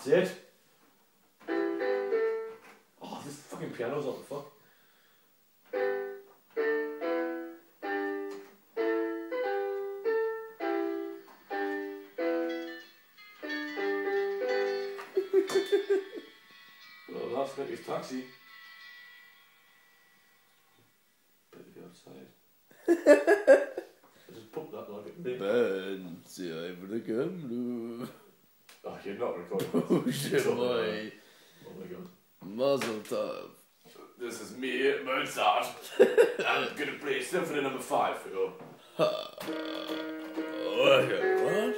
it. Oh, this fucking piano's what the fuck. Well, that's like his taxi. Better be outside. I just pumped that like a big. Ben, see over the gum. Oh, you're not recording. Oh shit, boy. Oh my god. Mazel tov. This is me, Mozart. I'm gonna play Symphony number 5 for you. What?